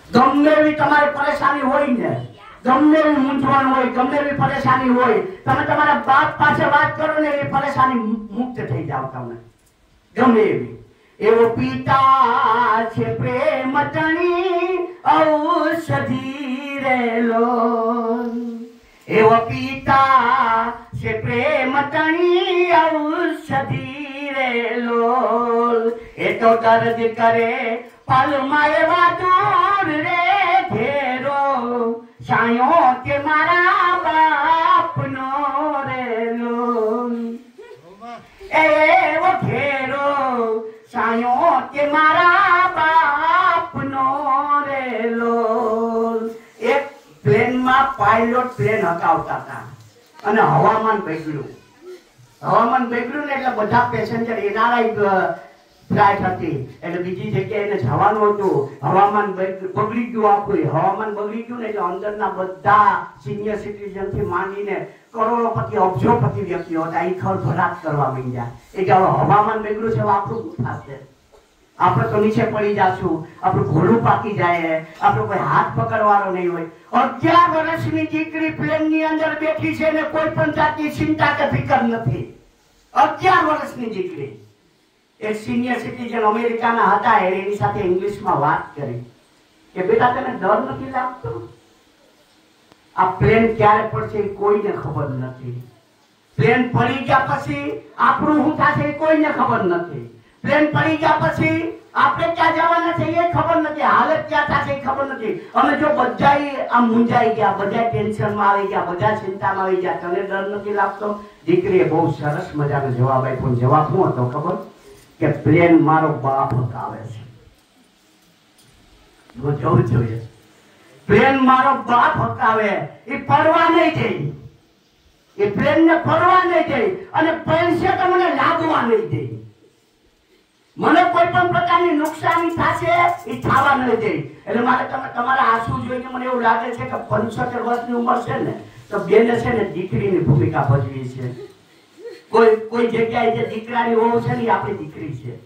ગમે એવી તમારી પરેશાની હોય ને, ગમે એવી મૂંઝવણ હોય, ગમે એવી પરેશાની હોય, તમે તમારા બાપ પાસે વાત કરો ને એ પરેશાની મુક્ત થઈ જાવ તમે, ગમે એવી. એવો પિતા છે પ્રેમ તણી ઔષધી રેલો, એવો પિતા છે પ્રેમ તણી ઔષધી રેલો, એ તો દર્દ કરે પલમાં એવા દૂર રે ઘેરો, સાયો કે મારા બાપનો રેલો, એવો ઘેરો સાયો કે મારા બાપનો રેલો. એક પ્લેનમાં પાયલોટ પ્લેન હકાવતા હતા અને હવામાન બગડ્યું. હવામાન બગડ્યું ને એટલે બધા પેસેન્જર એનઆરઆઈ ફ્લાઇટ હતી એટલે બીજી જગ્યાએ એને જવાનું હતું. હવામાન બગડી ગયું, આખું હવામાન બગડી ગયું ને એટલે અંદરના બધા સિનિયર સિટીઝન થી માંડીને કરોડોપતિ અબજોપતિ વ્યક્તિઓ હતા એ ખળભળાટ કરવા માંડ્યા. એ કે હવે હવામાન બગડ્યું છે, આપણું શું થશે? આપણે તો નીચે પડી જાશું, આપણું ઘોડું પાકી જાય, આપણો કોઈ હાથ પકડવાનો નહીં હોય. 11 વર્ષની દીકરી પ્લેન ની અંદર બેઠી છે ને કોઈ પણ જાતની ચિંતા કે ફિકર નથી. 11 વર્ષની દીકરી. એક સિનિયર સિટીઝન અમેરિકાના હતા, એની સાથે ઇંગ્લિશમાં વાત કરી કે બેટા તને ડર નથી લાગતો? આ પ્લેન ક્યારે પડશે એ કોઈને ખબર નથી. પ્લેન પડી ગયા પછી આપણું શું થશે એ કોઈને ખબર નથી. પ્લેન પડી ગયા પછી આપણે ક્યાં જવાના છે એ ખબર નથી, હાલત ક્યાં થશે એ ખબર નથી. અમે જો બધા આમ મૂંઝાઈ ગયા, બધા ટેન્શનમાં આવી ગયા, બધા ચિંતામાં આવી ગયા, તને ડર નથી લાગતો? દીકરીએ બહુ સરસ મજાનો જવાબ આપ્યો. જવાબ શું હતો ખબર? કે પ્લેન મારો બાપ હકાવે છે. જોવું જોઈએ, પ્લેન મારો બાપ હકાવે, એ પડવા નહીં જઈ, એ પ્લેન ને પડવા નહીં જઈ અને પૈસે તો મને લાગવા નહીં જઈ. મને કોઈ પણ પ્રકારની નુકસાની થશે એ થવા નહીં જઈ. એટલે મારે તમે તમારા આંસુ જોઈને મને એવું લાગે છે કે 75 વર્ષની ઉંમર છે ને તો બેને છે ને દીકરીની ભૂમિકા ભજવી છે. કોઈ જગ્યાએ જે દીકરાની વહુ છે ને એ આપણી દીકરી છે.